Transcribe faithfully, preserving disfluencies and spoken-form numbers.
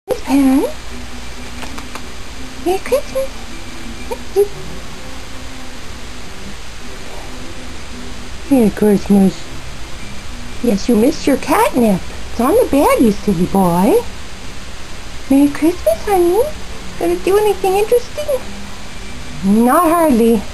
Miss Pan. Merry Christmas. Merry Christmas. Yes, you missed your catnip. It's on the bed, you silly boy. Merry Christmas, honey. Gonna do anything interesting? Not hardly.